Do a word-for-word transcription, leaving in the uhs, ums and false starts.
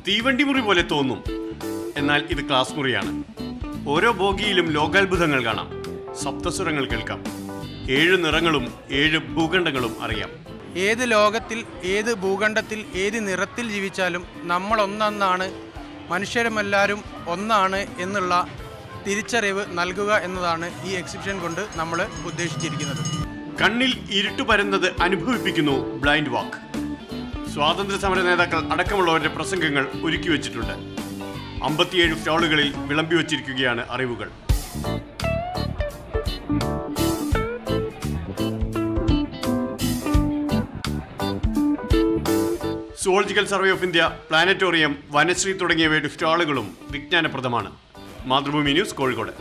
തീവണ്ടി മുറി പോലെ തോന്നും, എന്നാൽ ഇത് ക്ലാസ് മുറിയാണ്. ഓരോ ബോഗിയിലും ലോകാത്ഭുതങ്ങൾ കാണാം, സപ്തസ്വരങ്ങൾ കേൾക്കാം, ഏഴ് നിറങ്ങളും ഏഴ് ഭൂഖണ്ഡങ്ങളും അറിയാം. ഏത് ലോകത്തിൽ, ഏത് ഭൂഖണ്ഡത്തിൽ, ഏത് നിറത്തിൽ ജീവിച്ചാലും നമ്മൾ ഒന്നാണ്, മനുഷ്യരുമെല്ലാവരും ഒന്നാണ് എന്നുള്ള തിരിച്ചറിവ് നൽകുക എന്നതാണ് ഈ എക്സിബിഷൻ കൊണ്ട് നമ്മൾ ഉദ്ദേശിച്ചിരിക്കുന്നത്. കണ്ണിൽ ഇരുട്ടു പരന്നത് അനുഭവിപ്പിക്കുന്നു ബ്ലൈൻഡ് വാക്ക്. സ്വാതന്ത്ര്യ സമര നേതാക്കൾ അടക്കമുള്ളവരുടെ പ്രസംഗങ്ങൾ ഒരുക്കി വച്ചിട്ടുണ്ട്. അമ്പത്തിയേഴ് സ്റ്റാളുകളിൽ വിളമ്പി വച്ചിരിക്കുകയാണ് അറിവുകൾ. Zoological survey of India, planetarium, Vanasree തുടങ്ങിയവയുടെ സ്റ്റാളുകളും വിജ്ഞാനപ്രദമാണ്. മാതൃഭൂമി ന്യൂസ്, കോഴിക്കോട്.